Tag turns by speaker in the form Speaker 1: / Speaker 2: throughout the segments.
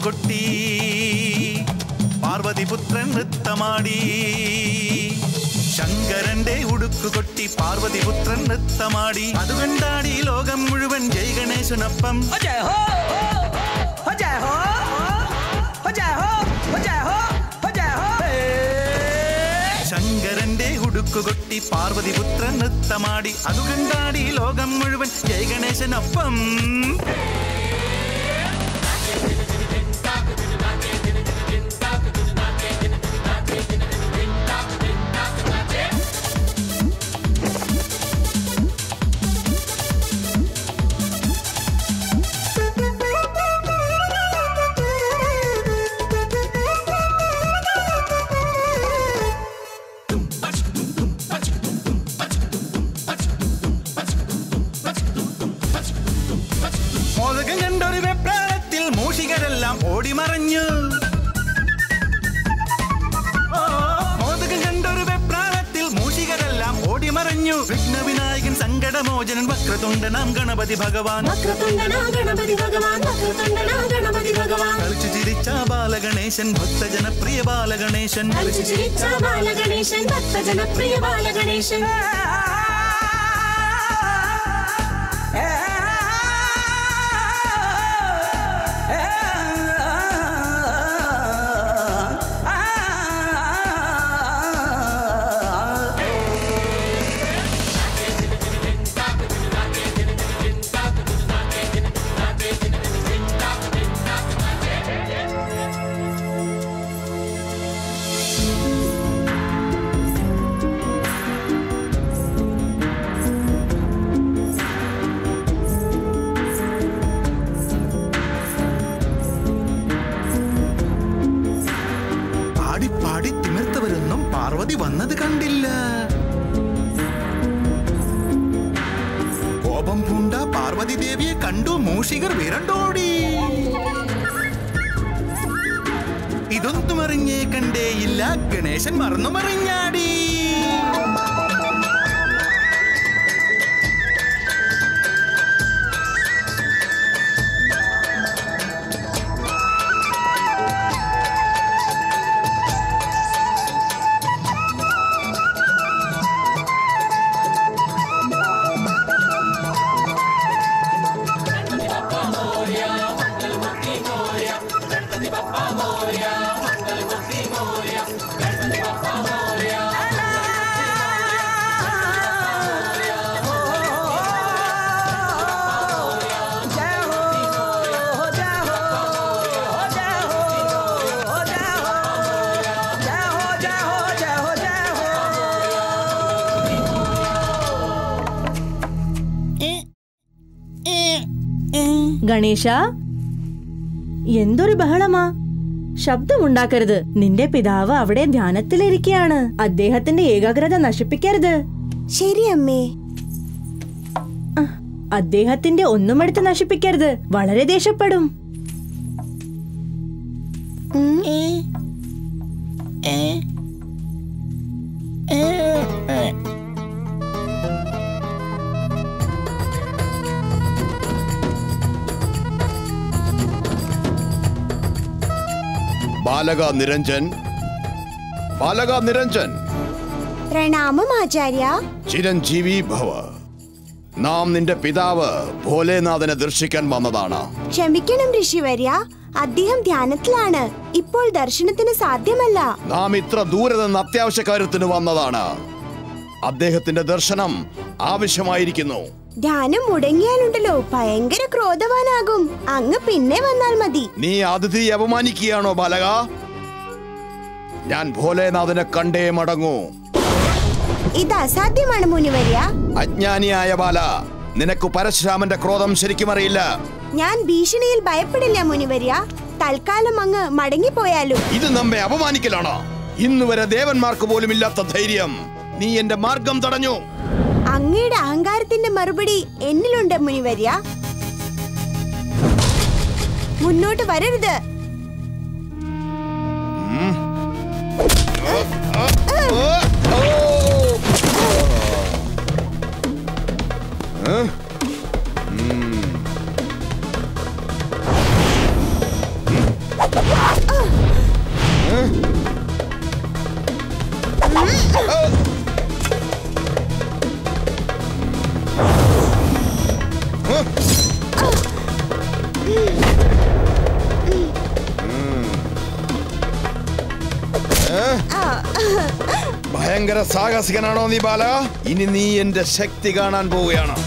Speaker 1: ഉടുക്കുകൊട്ടി പാർവതിപുത്രൻ നൃത്തമാടി ശങ്കരന്റെ ഉടുക്കുകൊട്ടി പാർവതിപുത്രൻ നൃത്തമാടി അതുകണ്ടാടി ലോകം മുഴുവൻ ജയ് ഗണേശനൊപ്പം ശങ്കരന്റെ ഉടുക്കുകൊട്ടി പാർവതിപുത്രൻ നൃത്തമാടി അതുകണ്ടാടി ലോകം മുഴുവൻ ജയ് ഗണേശനൊപ്പം മോദകം കണ്ടൊരു വെപ്രാളത്തിൽ മൂഷികരെല്ലാം ഓടിമറഞ്ഞു മോദകം കണ്ടൊരു വെപ്രാളത്തിൽ മൂഷികരെല്ലാം ഓടിമറഞ്ഞു വിഘ്നവിനായകൻ സങ്കടമോചനൻ വക്രതുണ്ടനാം ഗണപതി ഭഗവാൻ കളിച്ചു ചിരിച്ച ബാലഗണേശൻ ഭക്തജനപ്രിയ ബാലഗണേശൻ പാടി തിമിർത്തവരൊന്നും പാർവതി വന്നത് കണ്ടില്ല. കോപം പൂണ്ട പാർവതി ദേവിയെ കണ്ടു മൂഷികർ വിരണ്ടോടി. ഇതൊന്നും അറിഞ്ഞേ കണ്ടേയില്ല ഗണേശൻ മറന്നു മറിഞ്ഞാടി.
Speaker 2: ഗണേശ, എന്തൊരു ബഹളമാ! ശബ്ദമുണ്ടാക്കരുത്. നിന്റെ പിതാവ് അവിടെ ധ്യാനത്തിലിരിക്കുകയാണ്. അദ്ദേഹത്തിന്റെ ഏകാഗ്രത നശിപ്പിക്കരുത്.
Speaker 3: ശരി അമ്മേ.
Speaker 2: അദ്ദേഹത്തിന്റെ ഒന്നും എടുത്ത് നശിപ്പിക്കരുത്. വളരെ ദേഷ്യപ്പെടും.
Speaker 4: ബാലക നിരഞ്ജൻ, ബാലക നിരഞ്ജൻ.
Speaker 3: പ്രണാമം ആചാര്യ.
Speaker 4: ചിരഞ്ജീവി ഭവ. നാം നിന്റെ പിതാവ് ഭോലേനാഥനെ ദർശിക്കാൻ വന്നതാണ്.
Speaker 3: ക്ഷമിക്കണം ഋഷിവര്യ, അദ്ദേഹം ധ്യാനത്തിലാണ്. ഇപ്പോൾ ദർശനത്തിന് സാധ്യമല്ല.
Speaker 4: നാം ഇത്ര ദൂരെ നിന്ന് അത്യാവശ്യ കാര്യത്തിന് വന്നതാണ്. അദ്ദേഹത്തിന്റെ ദർശനം ആവശ്യമായിരിക്കുന്നു.
Speaker 3: ധ്യാനം മുടങ്ങിയാലുണ്ടല്ലോ ഭയങ്കര ക്രോധവാനാകും. അങ്ങ് പിന്നെ വന്നാൽ മതി.
Speaker 4: നീ അതിഥിയെ അപമാനിക്കുകയാണോ ബാലക? ഞാൻ ഭോലേനാഥനെ കണ്ടേ മടങ്ങൂ.
Speaker 3: ഇത് അസാധ്യമാണ് മുനിവര്യ.
Speaker 4: അജ്ഞാനിയായ ബാല, നിനക്ക് പരശുരാമന്റെ ക്രോധം ശരിക്കും അറിയില്ല.
Speaker 3: ഞാൻ ഭീഷണിയിൽ ഭയപ്പെടില്ല മുനിവര്യ. തൽക്കാലം അങ്ങ് മടങ്ങിപ്പോയാലും.
Speaker 4: ഇത് നമ്മെ അപമാനിക്കലാണോ? ഇന്നുവരെ ദേവന്മാർക്ക് പോലും ഇല്ലാത്ത ധൈര്യം. നീ എന്റെ മാർഗം തടഞ്ഞു.
Speaker 3: അങ്ങയുടെ അഹങ്കാരത്തിന്റെ മറുപടി എന്നിലുണ്ട് മുനിവര്യ. മുന്നോട്ട് വരരുത്.
Speaker 4: ഭയങ്കര സാഹസികനാണോ നീ ബാല? ഇനി നീ എന്റെ ശക്തി കാണാൻ പോവുകയാണ്.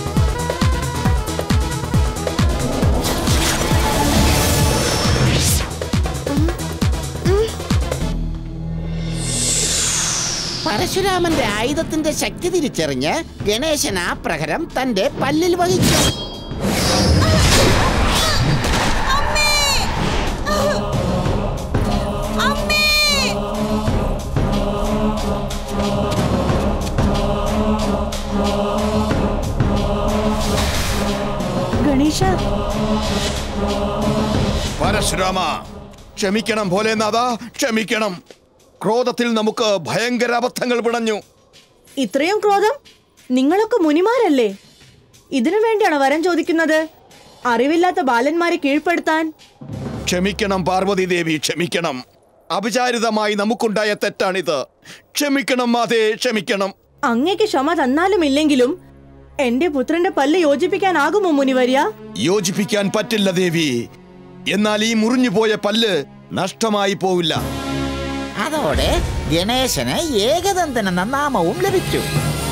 Speaker 5: പരശുരാമന്റെ ആയുധത്തിന്റെ ശക്തി തിരിച്ചറിഞ്ഞ് ഗണേശൻ ആ പ്രഹരം തന്റെ പല്ലിൽ വഹിച്ചു.
Speaker 2: ഗണേശ,
Speaker 4: പരശുരാമ, ക്ഷമിക്കണം ഭോലേനാഥ, ക്ഷമിക്കണം. ക്രോധത്തിൽ നമുക്ക് ഭയങ്കര അബദ്ധങ്ങൾ പിണഞ്ഞു.
Speaker 2: ഇത്രയും ക്രോധം? നിങ്ങളൊക്കെ മുനിമാരല്ലേ? ഇതിനു വേണ്ടിയാണോ വരം ചോദിക്കുന്നത്? അറിവില്ലാത്ത ബാലന്മാരെ കീഴ്പ്പെടുത്താൻ?
Speaker 4: ക്ഷമിക്കണം പാർവതി ദേവി, ക്ഷമിക്കണം. അവിചാരിതമായി നമുക്കുണ്ടായ തെറ്റാണിത്. ക്ഷമിക്കണം മാതേ, ക്ഷമിക്കണം.
Speaker 2: അങ്ങേക്ക് ക്ഷമ തന്നാലും ഇല്ലെങ്കിലും എന്റെ പുത്രന്റെ പല്ല് യോജിപ്പിക്കാനാകുമോ മുനിവര്യ?
Speaker 4: യോജിപ്പിക്കാൻ പറ്റില്ല ദേവി. എന്നാൽ ഈ മുറിഞ്ഞുപോയ പല്ല് നഷ്ടമായി പോവില്ല.
Speaker 5: അതോടെ ഗണേശന് ഏകദന്തൻ എന്ന നാമവും ലഭിച്ചു.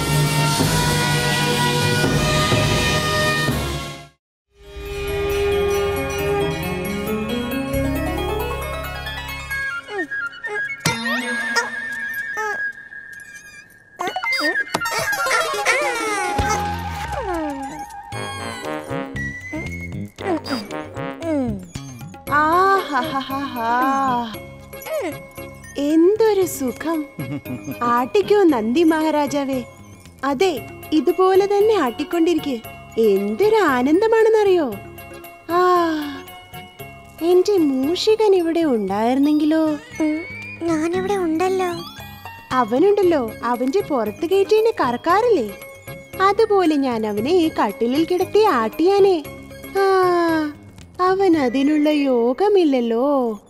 Speaker 3: എന്തൊരു സുഖം! ആട്ടിക്കോ നന്ദി മഹാരാജാവേ. അതെ, ഇതുപോലെ തന്നെ ആട്ടിക്കൊണ്ടിരിക്കെ. എന്തൊരു ആനന്ദമാണെന്നറിയോ? ആ, എന്റെ മൂഷികൻ ഇവിടെ ഉണ്ടായിരുന്നെങ്കിലോ?
Speaker 6: ഞാനിവിടെ ഉണ്ടല്ലോ.
Speaker 3: അവനുണ്ടല്ലോ, അവന്റെ പുറത്ത് കയറ്റിനെ കറക്കാറില്ലേ? അതുപോലെ ഞാൻ അവനെ ഈ കട്ടിലിൽ കിടത്തി ആട്ടിയാനേ. ആ, അവൻ അതിനുള്ള യോഗമില്ലല്ലോ.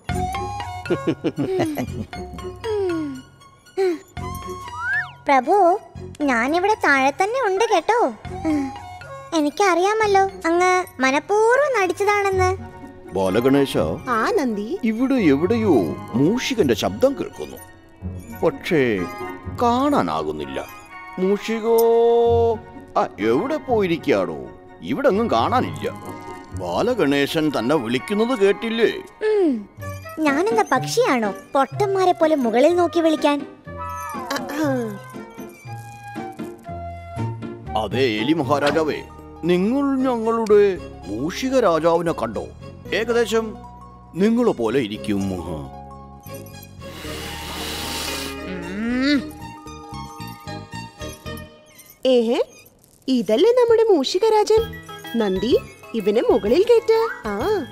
Speaker 6: പ്രഭു, ഞാനിവിടെ താഴെ തന്നെ ഉണ്ട് കേട്ടോ. എനിക്കറിയാമല്ലോ അങ്ങ് മനഃപൂർവ്വം നടിച്ചതാണെന്ന്.
Speaker 7: ബാലഗണേശ,
Speaker 3: ആ നന്ദി,
Speaker 7: ഇവിടെ എവിടെയോ മൂഷികന്റെ ശബ്ദം കേൾക്കുന്നു. പക്ഷേ കാണാനാകുന്നില്ല. മൂഷികോ എവിടെ പോയിരിക്കാണോ? ഇവിടെ ഒന്നും കാണാനില്ല. ബാലഗണേശൻ തന്നെ വിളിക്കുന്നത് കേട്ടില്ലേ?
Speaker 6: ഞാനെന്താ പക്ഷിയാണോ പൊട്ടന്മാരെ പോലെ മുകളിൽ നോക്കി വിളിക്കാൻ?
Speaker 7: അതെ എലി മഹാരാജാവേ, നിങ്ങൾ ഞങ്ങളുടെ മൂഷിക രാജാവിനെ കണ്ടോ? ഏകദേശം നിങ്ങളെ പോലെ ഇരിക്കും.
Speaker 3: ഏഹേ, ഇതല്ലേ നമ്മുടെ മൂഷികരാജൻ? നന്ദി, ഇവനെ മുകളിൽ കേറ്റ്. ആ,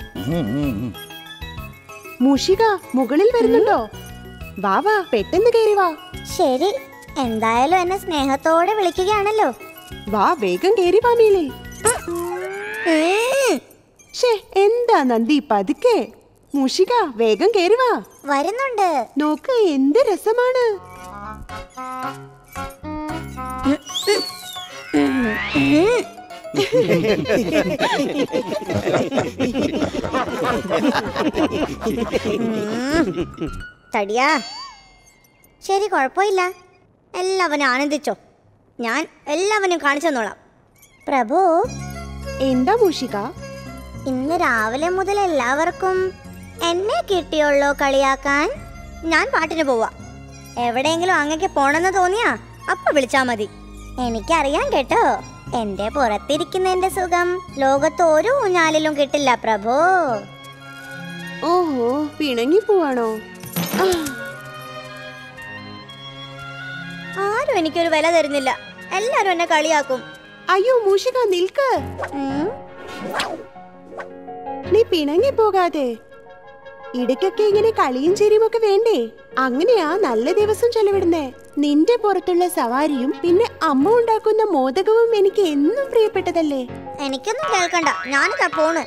Speaker 3: മൂഷിക മുകളിൽ വരുന്നുണ്ടോ? വാ വാ, പെട്ടെന്ന് കയറി വാ.
Speaker 6: ശരി, എന്തായാലും എന്നെ സ്നേഹത്തോടെ വിളിക്കുകയാണല്ലോ.
Speaker 3: വാ, വേഗം കയറി വാ മേലിൽ. എന്താ നന്ദി, പതുക്കെ. മൂഷിക, വേഗം കയറി വാ.
Speaker 6: വരുന്നുണ്ട്.
Speaker 3: നോക്ക്, എന്ത് രസമാണ്.
Speaker 6: തടിയാ, ശരി, കുഴപ്പമില്ല. എല്ലാവരും ആനന്ദിച്ചോ. ഞാൻ എല്ലാവരും കാണിച്ചു തന്നോളാം. പ്രഭു,
Speaker 3: എന്താ മൂഷിക?
Speaker 6: ഇന്ന് രാവിലെ മുതൽ എല്ലാവർക്കും എന്നെ കിട്ടിയുള്ളോ കളിയാക്കാൻ? ഞാൻ പാട്ടിന് പോവാ. എവിടെയെങ്കിലും അങ്ങക്ക് പോണെന്ന് തോന്നിയാ അപ്പൊ വിളിച്ചാ മതി. എനിക്കറിയാം കേട്ടോ, എന്റെ പുറത്തിരിക്കുന്നതിന്റെ സുഖം ലോകത്ത് ഒരു ഊഞ്ഞാലിലും കിട്ടില്ല പ്രഭു.
Speaker 3: ഓഹോ, പിണങ്ങി പോവാണോ?
Speaker 6: ആരും എനിക്കൊരു വില തരുന്നില്ല. എല്ലാരും എന്നെ കളിയാക്കും.
Speaker 3: അയ്യോ മൂഷിക, നിൽക്ക്. നീ പിണങ്ങി പോകാതെ. ഇടയ്ക്കൊക്കെ ഇങ്ങനെ കളിയും ചിരിയും ഒക്കെ വേണ്ടേ? അങ്ങനെയാ നല്ല ദിവസം ചെലവിടുന്നേ. നിന്റെ പുറത്തുള്ള സവാരിയും പിന്നെ അമ്മ ഉണ്ടാക്കുന്ന മോദകവും എനിക്ക് എന്നും പ്രിയപ്പെട്ടതല്ലേ.
Speaker 6: എനിക്കൊന്നും കേൾക്കണ്ട, ഞാനിതാ പോണ്.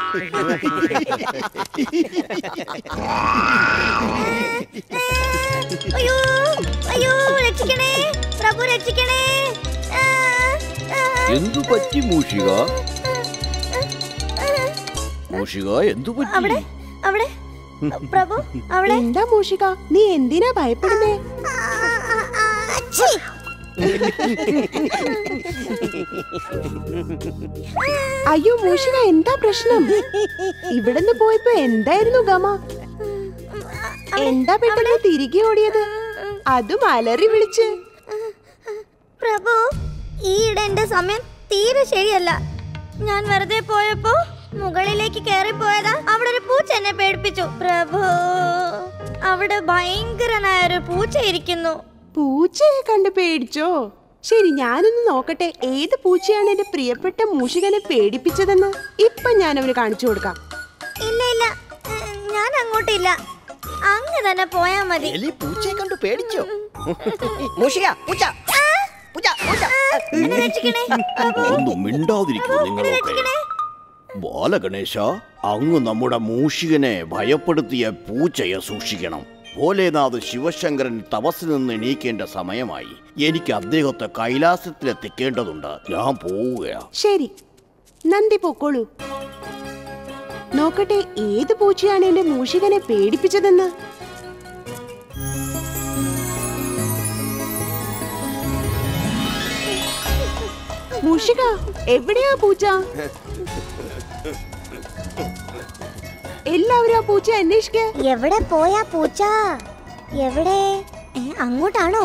Speaker 6: അയ്യോ അയ്യോ, രക്ഷിക്കണേ പ്രഭു, രക്ഷിക്കണേ.
Speaker 7: എന്തു പറ്റി മൂഷിക? മൂഷിക, എന്തു പറ്റി?
Speaker 6: അവിടെ പ്രഭു, അവിടെ.
Speaker 3: എന്താ മൂഷിക, നീ എന്തിനാ ഭയപ്പെടുന്നേ? അയ്യോ മൂഷിക, എന്താ പ്രശ്നം? ഇവിടുന്ന് പോയപ്പോ എന്തായിരുന്നു ഗമ? എന്താ പെട്ടെന്ന് തിരികെ ഓടിയത്? അതും അലറി വിളിച്ച്.
Speaker 6: പ്രഭു, ഈയിടെ എന്റെ സമയം തീരെ ശരിയല്ല. ഞാൻ വെറുതെ പോയപ്പോ മുകളിലേക്ക് കയറിപ്പോയതാ. അവിടെ ഒരു പൂച്ച എന്നെ പേടിപ്പിച്ചു. പ്രഭു, അവിടെ ഭയങ്കരനായ ഒരു പൂച്ച ഇരിക്കുന്നു.
Speaker 3: പൂച്ചയെ കണ്ട് പേടിച്ചോ? ശരി, ഞാനൊന്ന് നോക്കട്ടെ ഏത് പൂച്ചയാണ് എന്റെ പ്രിയപ്പെട്ട മൂഷികനെ പേടിപ്പിച്ചതെന്ന്. ഇപ്പൊ ഞാൻ അവന് കാണിച്ചു കൊടുക്കാം.
Speaker 6: ഇല്ല ഇല്ല, ഞാൻ അങ്ങോട്ടില്ല. അങ്ങ് തന്നെ പോയാ മതി.
Speaker 5: എലി പൂച്ചയെ കണ്ടു പേടിച്ചോ? മൂഷിക, പൂച്ച, പൂച്ച, പൂച്ച.
Speaker 6: എന്നെ രക്ഷിക്കണേ പ്രഭു.
Speaker 7: ഒന്നും മിണ്ടാതിരിക്കൂ നിങ്ങളൊക്കെ. ബാലഗണേശ, അങ്ങ് നമ്മുടെ മൂഷികനെ ഭയപ്പെടുത്തിയ പൂച്ചയെ സൂക്ഷിക്കണം. ഭോലേനാഥ് ശിവശങ്കരൻ തപസ്സിൽ നിന്ന് എണീക്കേണ്ട സമയമായി. എനിക്ക് അദ്ദേഹത്തെ കൈലാസത്തിലെത്തിക്കേണ്ടതുണ്ട്. ഞാൻ പോവുകയാ.
Speaker 3: ശരി, നന്ദി പൊക്കോളൂ. നോക്കട്ടെ ഏത് പൂച്ചയാണ് എന്റെ മൂഷികനെ പേടിപ്പിച്ചതെന്ന്. മൂഷിക, എവിടെയാ പൂച്ച? എല്ലാവരും ആ പൂച്ച അന്വേഷിക്ക.
Speaker 6: എവിടെ പോയാ പൂച്ച? എവിടെ? അങ്ങോട്ടാണോ?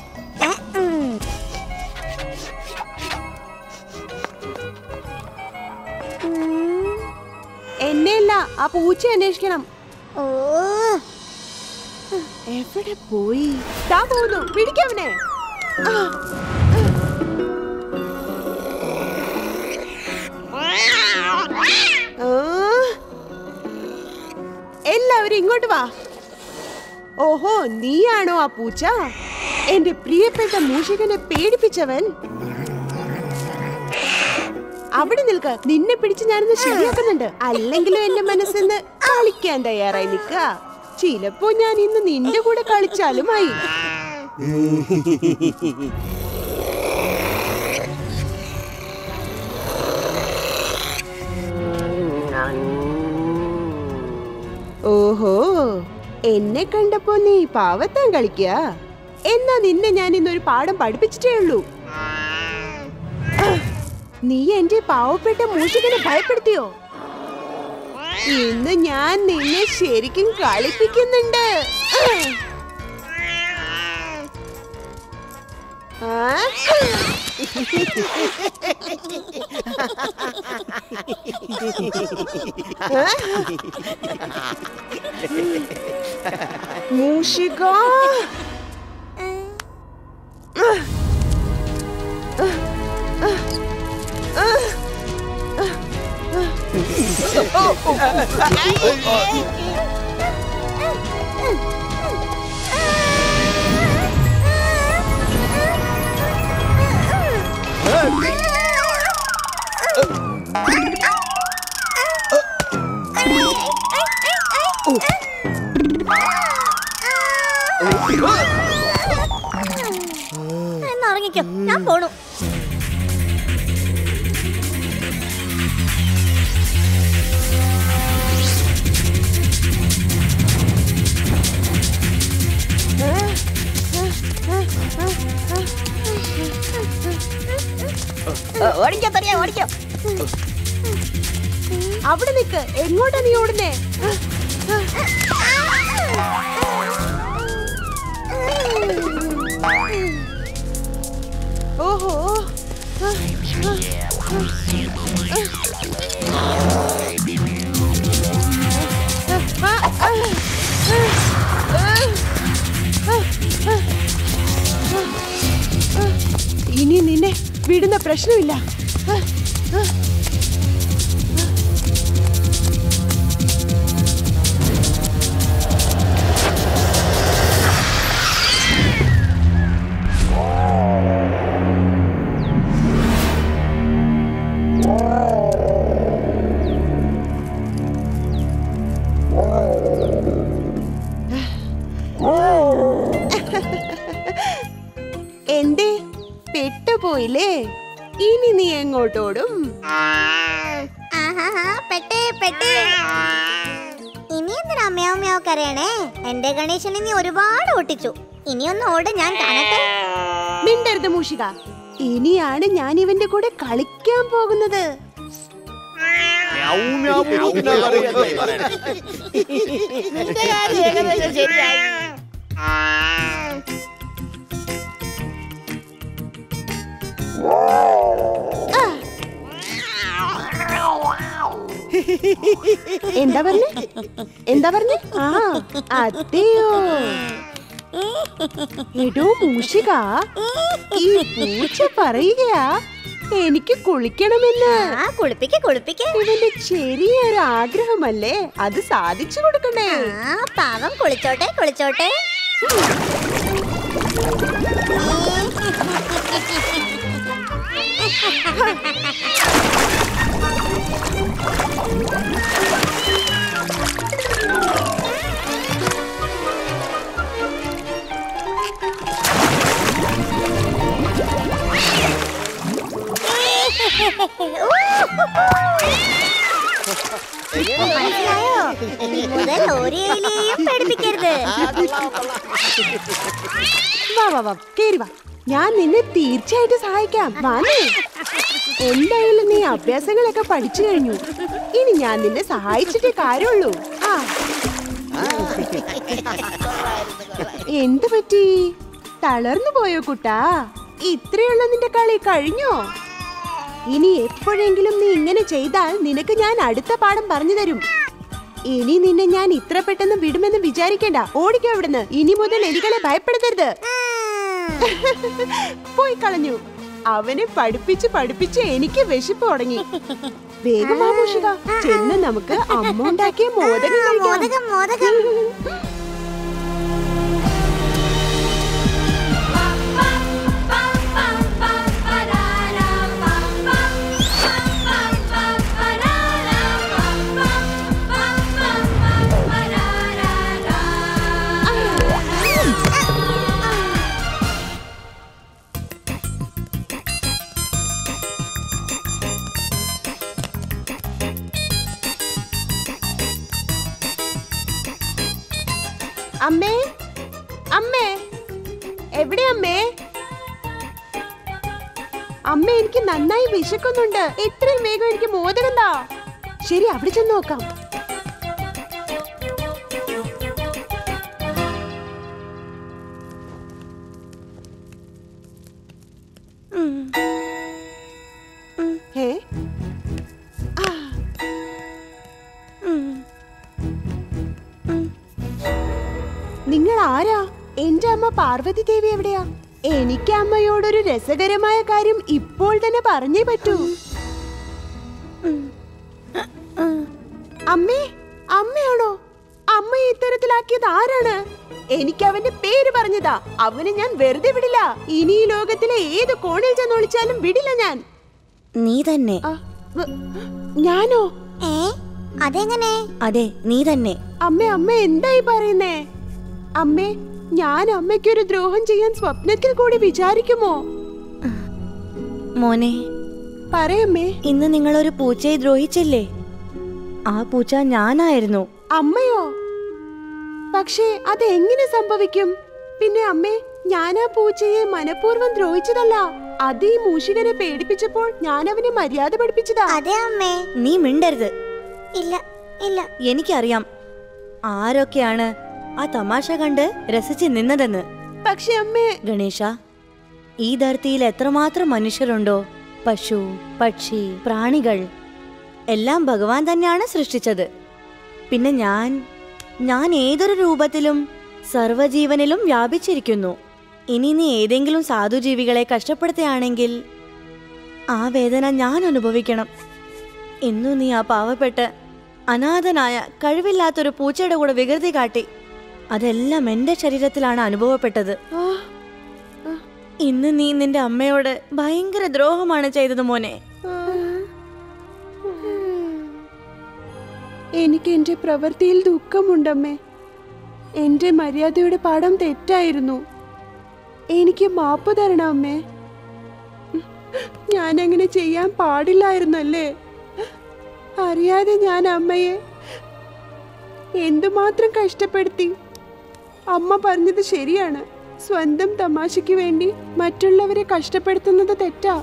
Speaker 3: എന്നെയല്ല, ആ പൂച്ച അന്വേഷിക്കണം.
Speaker 6: ഓ,
Speaker 3: എവിടെ പോയി? താ പോകുന്നു, പിടിക്കവനെ. എല്ലാവരും ഇങ്ങോട്ട് വാ. ഓഹോ, നീയാണോ ആ പൂച്ച? എന്റെ പ്രിയപ്പെട്ട മൂഷികനെ പേടിപ്പിച്ചവൻ. അവിടെ നിൽക്ക, നിന്നെ പിടിച്ച് ഞാനിന്ന് ശരിയാക്കുന്നുണ്ട്. അല്ലെങ്കിലും എന്റെ മനസ്സിന്ന് കളിക്കാൻ തയ്യാറായി നിൽക്ക. ചിലപ്പോ ഞാൻ ഇന്ന് നിന്റെ കൂടെ കളിച്ചാലുമായി. ഓഹോ, എന്നെ കണ്ടപ്പോ നീ പാവത്താൻ കളിക്ക. എന്നാ നിന്നെ ഞാൻ ഇന്നൊരു പാഠം പഠിപ്പിച്ചിട്ടേ ഉള്ളൂ. നീ എന്റെ പാവപ്പെട്ട മൂഷികനെ ഭയപ്പെടുത്തിയോ? ഇന്ന് ഞാൻ നിന്നെ ശരിക്കും കളിപ്പിക്കുന്നുണ്ട്. മൂഷിക,
Speaker 6: എന്നറിഞ്ഞിക്കോ, ഞാൻ പോണു.
Speaker 3: ഓടിക്കോ തനിയാ, ഓടിക്കോ. അവിടെ നിക്ക്. എങ്ങോട്ടാ നീ ഓടുന്നേ? ഓഹോ, ഇനി നിന്നെ വിടുന്ന പ്രശ്നമില്ല. എന്തേ, പെട്ടുപോയില്ലേ? ഇനി നീ എങ്ങോട്ടോടും?
Speaker 6: ഇനി എന്തിനാ മ്യാവ് മ്യാവ് കരയണേ? എന്റെ ഗണേശനെ നീ ഒരുപാട് ഒട്ടിച്ചു. ഇനിയൊന്ന് ഓട്, ഞാൻ കാണട്ടെ.
Speaker 3: മിണ്ടരുത് മൂഷിക. ഇനിയാണ് ഞാൻ ഇവന്റെ കൂടെ കളിക്കാൻ പോകുന്നത്.
Speaker 5: നിന്റെ കാര്യം ഏകദേശം ശരിയായി.
Speaker 3: എന്താ പറഞ്ഞേ? ആ അതെയോ. എടോ മൂഷിക, ഈ പൂച്ച പറയുകയാ എനിക്ക് കുളിക്കണമെന്ന്.
Speaker 6: കുളിപ്പിക്ക്.
Speaker 3: ഇവന്റെ ചെറിയൊരു ആഗ്രഹമല്ലേ, അത് സാധിച്ചു കൊടുക്കണ്ടേ?
Speaker 6: പാവം കുളിച്ചോട്ടെ. മനസ്സിലായോ? ഇനി മുതൽ ഒരു എലിയെയും പേടിപ്പിക്കരുത്.
Speaker 3: വാ കേറി വാ, ഞാൻ നിന്നെ തീർച്ചയായിട്ടും സഹായിക്കാം. വാനേ, എന്തായാലും നീ അഭ്യാസങ്ങളൊക്കെ പഠിച്ചു കഴിഞ്ഞു. ഇനി ഞാൻ നിന്നെ സഹായിച്ചിട്ടേ കാര്യമുള്ളൂ. എന്ത് പറ്റി? തളർന്നു പോയോ കുട്ടാ? ഇത്രയുള്ള നിന്റെ കളി കഴിഞ്ഞോ? ഇനി എപ്പോഴെങ്കിലും നീ ഇങ്ങനെ ചെയ്താൽ നിനക്ക് ഞാൻ അടുത്ത പാഠം പറഞ്ഞു തരും. ഇനി നിന്നെ ഞാൻ ഇത്ര പെട്ടെന്ന് വിടുമെന്ന് വിചാരിക്കേണ്ട. ഓടിക്കോ ഇവിടുന്ന്. ഇനി മുതൽ എലികളെ ഭയപ്പെടുത്തരുത്. പോയി കളഞ്ഞു. അവനെ പഠിപ്പിച്ച് എനിക്ക് വിശപ്പ് തുടങ്ങി. വേഗമാ മൂഷിക, ചെന്ന് നമുക്ക് അമ്മ ഉണ്ടാക്കിയ മോദകം കഴിക്കാം. അമ്മേ, എവിടെ അമ്മേ? അമ്മ, എനിക്ക് നന്നായി വിശക്കുന്നുണ്ട്. എത്രയും വേഗം എനിക്ക് മോദകം താ. ശരി, അവിടെ ചെന്ന് നോക്കാം. നിങ്ങൾ ആരാ? എന്റെ അമ്മ പാർവതി ദേവി എവിടെയാ? എനിക്ക് അമ്മയോടൊരു രസകരമായ കാര്യം ഇപ്പോൾ തന്നെ പറഞ്ഞേ പറ്റൂ. അമ്മയാണോ? അമ്മ ഇത്തരത്തിലാക്കിയത് ആരാണ്? എനിക്ക് അവന്റെ പേര് പറഞ്ഞതാ. അവനെ ഞാൻ വെറുതെ വിടില്ല. ഇനി ഈ ലോകത്തിലെ ഏത് കോണിൽ ചെന്ന് ഒളിച്ചാലും വിടില്ല ഞാൻ.
Speaker 2: നീ തന്നെ?
Speaker 3: ഞാനോ?
Speaker 6: അതെങ്ങനെ?
Speaker 2: അതെ, നീ തന്നെ.
Speaker 3: അമ്മ എന്തായി പറയുന്നേ? അമ്മേ, ഞാൻ അമ്മയ്ക്കൊരു ദ്രോഹം ചെയ്യാൻ സ്വപ്നത്തിൽ കൂടി വിചാരിക്കുമോ?
Speaker 2: മോനെ,
Speaker 3: പറയമ്മേ.
Speaker 2: ഇന്ന് നിങ്ങളൊരു പൂച്ചയെ ദ്രോഹിച്ചില്ലേ? ആ പൂച്ച ഞാനായിരുന്നു.
Speaker 3: അമ്മയോ? പക്ഷേ അതെങ്ങനെ സംഭവിക്കും? പിന്നെ അമ്മേ, ഞാൻ ആ പൂച്ചയെ മനഃപൂർവ്വം ദ്രോഹിച്ചതല്ല. അത് ഈ മൂഷികനെ പേടിപ്പിച്ചപ്പോൾ ഞാൻ അവനെ മര്യാദ പഠിപ്പിച്ചതാ.
Speaker 6: അതെ അമ്മേ.
Speaker 2: നീ മിണ്ടരുത്.
Speaker 6: ഇല്ല.
Speaker 2: എനിക്കറിയാം ആരൊക്കെയാണ് ആ തമാശ കണ്ട് രസിച്ച് നിന്നതെന്ന്.
Speaker 3: പക്ഷെ അമ്മേ.
Speaker 2: ഗണേശ, ഈ ധർത്തിയിൽ എത്രമാത്രം മനുഷ്യരുണ്ടോ, പശു, പക്ഷി, പ്രാണികൾ എല്ലാം ഭഗവാൻ തന്നെയാണ് സൃഷ്ടിച്ചത്. പിന്നെ ഞാൻ ഏതൊരു രൂപത്തിലും സർവ്വജീവനിലും വ്യാപിച്ചിരിക്കുന്നു. ഇനി നീ ഏതെങ്കിലും സാധുജീവികളെ കഷ്ടപ്പെടുത്തുകയാണെങ്കിൽ ആ വേദന ഞാൻ അനുഭവിക്കണം. ഇന്നു നീ ആ പാവപ്പെട്ട് അനാഥനായ കഴിവില്ലാത്തൊരു പൂച്ചയുടെ കൂടെ വികൃതി കാട്ടി. അതെല്ലാം എന്റെ ശരീരത്തിലാണ് അനുഭവപ്പെട്ടത്. ഇന്ന് നീ നിന്റെ അമ്മയോട് ഭയങ്കര ദ്രോഹമാണ് ചെയ്തത് മോനെ.
Speaker 3: എനിക്ക് എന്റെ പ്രവൃത്തിയിൽ ദുഃഖമുണ്ടമ്മേ. എന്റെ മര്യാദയുടെ പാഠം തെറ്റായിരുന്നു. എനിക്ക് മാപ്പ് തരണം അമ്മേ. ഞാൻ അങ്ങനെ ചെയ്യാൻ പാടില്ലായിരുന്നല്ലേ. അറിയാതെ ഞാൻ അമ്മയെ എന്തുമാത്രം കഷ്ടപ്പെടുത്തി. അമ്മ പറഞ്ഞത് ശരിയാണ്. സ്വന്തം തമാശയ്ക്ക് വേണ്ടി മറ്റുള്ളവരെ കഷ്ടപ്പെടുത്തുന്നത് തെറ്റാ.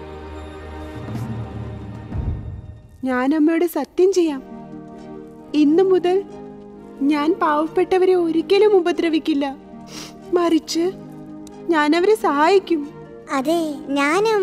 Speaker 3: ഞാൻ അമ്മയോട് സത്യം ചെയ്യാം, ഇന്നു മുതൽ ഞാൻ പാവപ്പെട്ടവരെ ഒരിക്കലും ഉപദ്രവിക്കില്ല. മറിച്ച് ഞാൻ അവരെ സഹായിക്കും.
Speaker 6: അതെ, ഞാനും.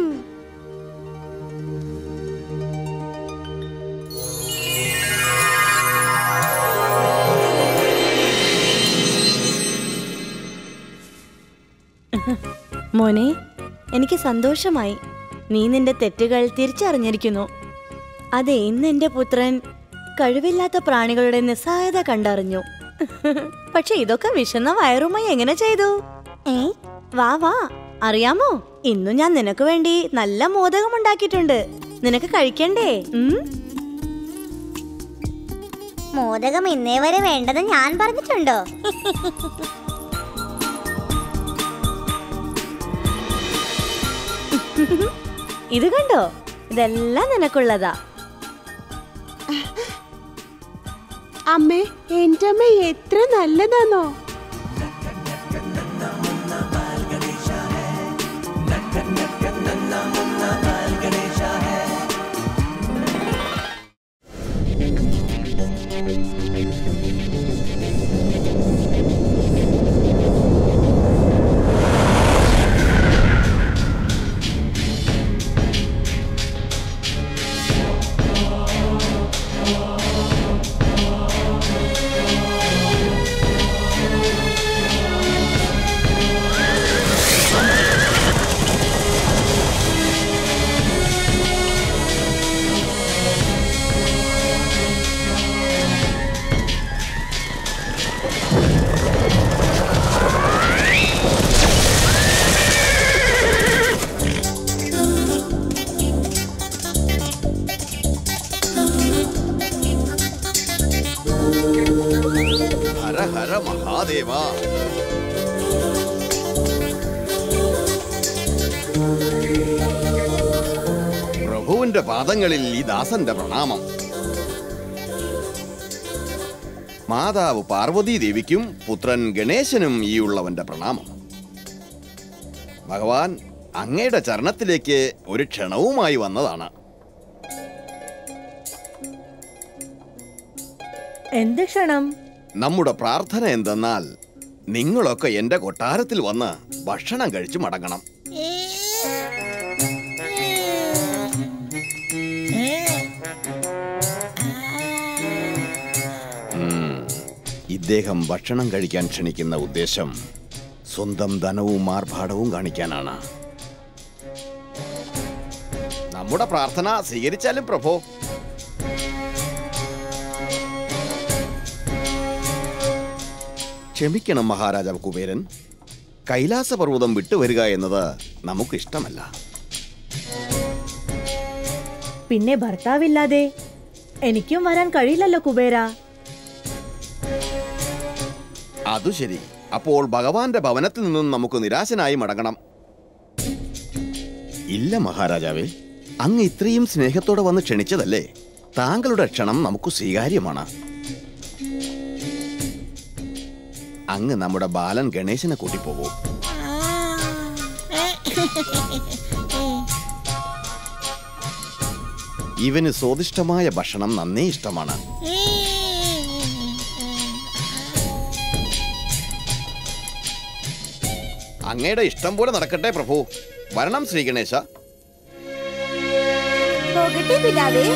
Speaker 2: മോനെ, എനിക്ക് സന്തോഷമായി. നീ നിന്റെ തെറ്റുകൾ തിരിച്ചറിഞ്ഞിരിക്കുന്നു. അതെ, ഇന്ന് എന്റെ പുത്രൻ കഴിവില്ലാത്ത പ്രാണികളുടെ നിസ്സഹായത കണ്ടറിഞ്ഞു. പക്ഷെ ഇതൊക്കെ വിശന്ന വയറുമായി എങ്ങനെ ചെയ്തു? വാ വാ, അറിയാമോ, ഇന്നു ഞാൻ നിനക്ക് വേണ്ടി നല്ല മോദകം ഉണ്ടാക്കിയിട്ടുണ്ട്. നിനക്ക് കഴിക്കണ്ടേ?
Speaker 6: മോദകം ഇന്നേ വരെ വേണ്ടെന്ന് ഞാൻ പറഞ്ഞിട്ടുണ്ടോ?
Speaker 2: ഇത് കണ്ടോ, ഇതെല്ലാം നിനക്കുള്ളതാ.
Speaker 3: അമ്മേ, എന്റെ അമ്മ എത്ര നല്ലതാണോ.
Speaker 4: ഹര ഹര മഹാദേവ. പ്രഭുവിന്റെ പാദങ്ങളിൽ ഈ ദാസന്റെ പ്രണാമം. മാതാവ് പാർവതീ ദേവിക്കും പുത്രൻ ഗണേശനും ഈ ഉള്ളവന്റെ പ്രണാമം. ഭഗവാൻ, അങ്ങയുടെ ചരണത്തിലേക്ക് ഒരു ക്ഷണവുമായി വന്നതാണ്.
Speaker 2: എന്ത് ക്ഷണം?
Speaker 4: നമ്മുടെ പ്രാർത്ഥന എന്തെന്നാൽ നിങ്ങളൊക്കെ എന്റെ കൊട്ടാരത്തിൽ വന്ന് ഭക്ഷണം കഴിച്ചു മടങ്ങണം. ഇദ്ദേഹം ഭക്ഷണം കഴിക്കാൻ ക്ഷണിക്കുന്ന ഉദ്ദേശം സ്വന്തം ധനവും ആർഭാടവും കാണിക്കാനാണ്. നമ്മുടെ പ്രാർത്ഥന സ്വീകരിച്ചാലും പ്രഭോ. ക്ഷമിക്കണം മഹാരാജാവ് കുബേരൻ, കൈലാസപർവ്വതം വിട്ടുവരിക എന്നത് നമുക്കിഷ്ടമല്ല.
Speaker 2: പിന്നെ ഭർത്താവില്ലാതെ എനിക്കും വരാൻ കഴിയില്ലല്ലോ കുബേര.
Speaker 4: അതു ശരി. അപ്പോൾ ഭഗവാന്റെ ഭവനത്തിൽ നിന്നും നമുക്ക് നിരാശനായി മടങ്ങണം. ഇല്ല മഹാരാജാവേ, അങ്ങ് ഇത്രയും സ്നേഹത്തോടെ വന്ന് ക്ഷണിച്ചതല്ലേ. താങ്കളുടെ ക്ഷണം നമുക്ക് സ്വീകാര്യമാണ്. അങ്ങ് നമ്മുടെ ബാലൻ ഗണേശനെ കൂട്ടിപ്പോകൂ. ഇവന് സ്വാദിഷ്ടമായ ഭക്ഷണം നന്നേ ഇഷ്ടമാണ്. അങ്ങയുടെ ഇഷ്ടം പോലെ നടക്കട്ടെ പ്രഭു. വരണം ശ്രീ ഗണേശ.
Speaker 6: പോകട്ടെ പിതാവേ.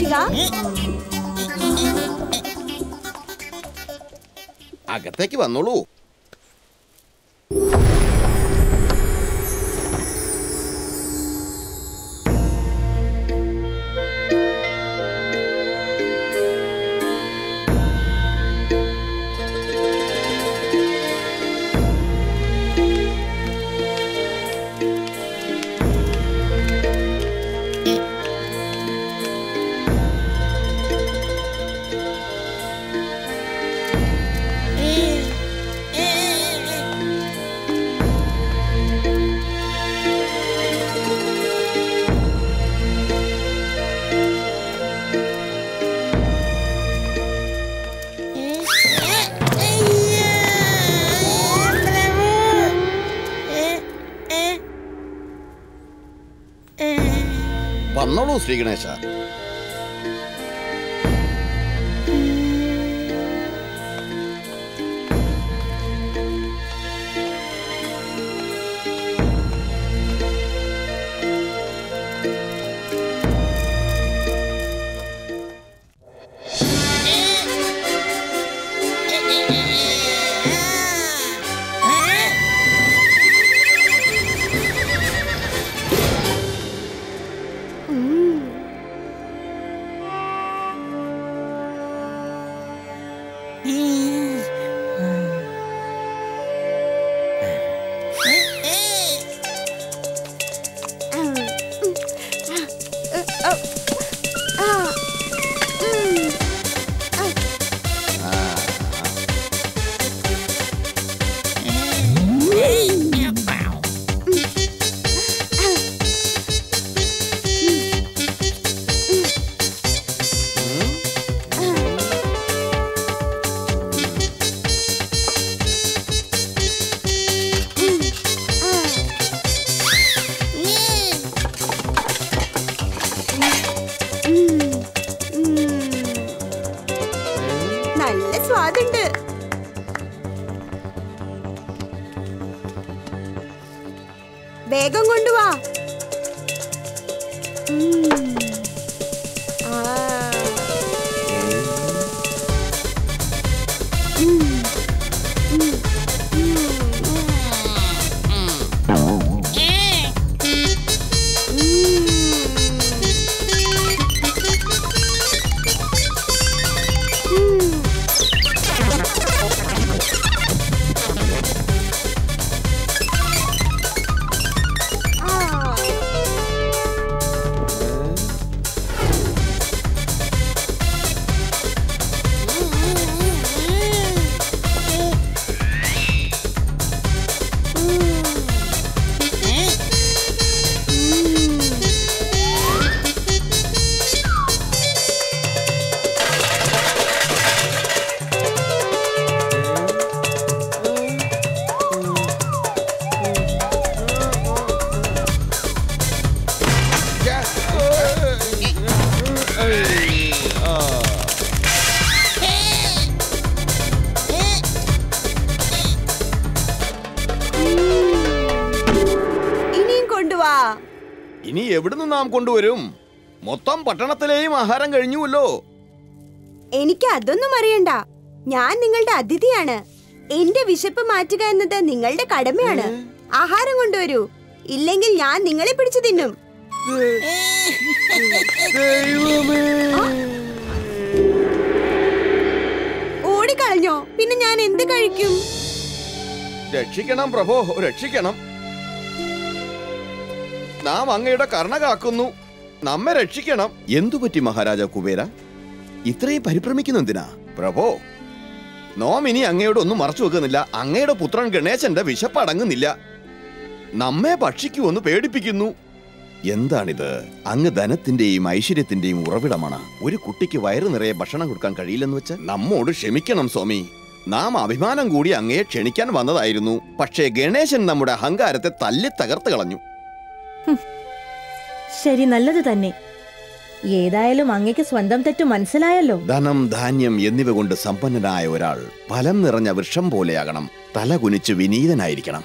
Speaker 3: മൂഷിക.
Speaker 4: അകത്തേക്ക് വന്നോളൂ. വന്നോളൂ ശ്രീ ഗണേശ.
Speaker 3: നല്ല സ്വാദുണ്ട്. വേഗം കൊണ്ടുവാ.
Speaker 4: ഇനി എവിടുന്ന് നാം കൊണ്ടുവരും? മൊത്തം പട്ടണത്തിലെയും ആഹാരം കഴിഞ്ഞുവല്ലോ.
Speaker 3: എനിക്ക് അതൊന്നും അറിയണ്ട. ഞാൻ നിങ്ങളുടെ അതിഥിയാണ്. എന്റെ വിശപ്പ് മാറ്റുക എന്നത് നിങ്ങളുടെ കടമയാണ്. ആഹാരം കൊണ്ടുവരൂ, ഇല്ലെങ്കിൽ ഞാൻ നിങ്ങളെ പിടിച്ചു തിന്നും. ഓടിക്കളഞ്ഞോ? പിന്നെ ഞാൻ എന്ത് കഴിക്കും?
Speaker 4: രക്ഷിക്കണം പ്രഭോ, രക്ഷിക്കണം. നാം അങ്ങയുടെ കരുണ കാക്കുന്നു. നമ്മെ രക്ഷിക്കണം. എന്തുപറ്റി മഹാരാജ കുബേര? ഇത്രയും പരിഭ്രമിക്കുന്നു എന്തിനാ? പ്രഭോ, നോം ഇനി അങ്ങയോട് ഒന്നും മറച്ചു വെക്കുന്നില്ല. അങ്ങയുടെ പുത്രൻ ഗണേശന്റെ വിശപ്പ് അടങ്ങുന്നില്ല. നമ്മെ ഭക്ഷിക്കുമെന്ന് പേടിപ്പിക്കുന്നു. എന്താണിത്? അങ്ങ് ധനത്തിന്റെയും ഐശ്വര്യത്തിന്റെയും ഉറവിടമാണ്. ഒരു കുട്ടിക്ക് വയറു നിറയെ ഭക്ഷണം കൊടുക്കാൻ കഴിയില്ലെന്ന് വെച്ച് നമ്മോട് ക്ഷമിക്കണം സ്വാമി. നാം അഭിമാനം കൂടി അങ്ങയെ ക്ഷണിക്കാൻ വന്നതായിരുന്നു. പക്ഷേ ഗണേശൻ നമ്മുടെ അഹങ്കാരത്തെ തല്ലി തകർത്ത് കളഞ്ഞു.
Speaker 2: ശരി, നല്ലത് തന്നെ. ഏതായാലും അങ്ങക്ക് സ്വന്തം തെറ്റു മനസ്സിലായല്ലോ.
Speaker 4: ധനം, ധാന്യം എന്നിവ കൊണ്ട് സമ്പന്നനായ ഒരാൾ ഫലം നിറഞ്ഞ വൃക്ഷം പോലെയാകണം. തല കുനിച്ച് വിനീതനായിരിക്കണം.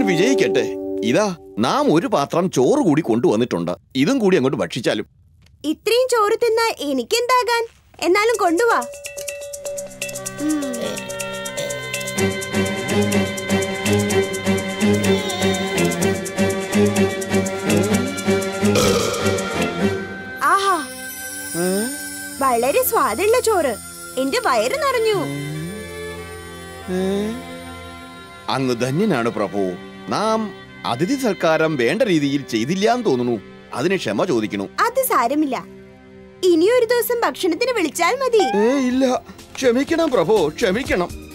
Speaker 4: വിജയിക്കട്ടെ. ഇതാ നാം ഒരു പാത്രം ചോറ് കൂടി കൊണ്ടുവന്നിട്ടുണ്ട്. ഇതും കൂടി അങ്ങോട്ട് ഭക്ഷിച്ചാലും.
Speaker 3: ഇത്രയും ചോറ് തിന്നാ എനിക്കെന്താകാൻ? എന്നാലും കൊണ്ടുവാ. ആഹാ, വളരെ സ്വാദുള്ള ചോറ്. എന്റെ വയറ് നിറഞ്ഞു.
Speaker 4: അങ്ങ് ധന്യനാണ് പ്രഭു. നാം അതിഥി സൽക്കാരം വേണ്ട രീതിയിൽ ചെയ്തില്ലാന്ന് തോന്നുന്നു. അതിന് ക്ഷമ ചോദിക്കണു.
Speaker 3: അത് സാരമില്ല. ഇനിയൊരു ദിവസം ഭക്ഷണത്തിന് വിളിച്ചാൽ മതി.
Speaker 4: ഇല്ല, ക്ഷമിക്കണം പ്രഭു, ക്ഷമിക്കണം.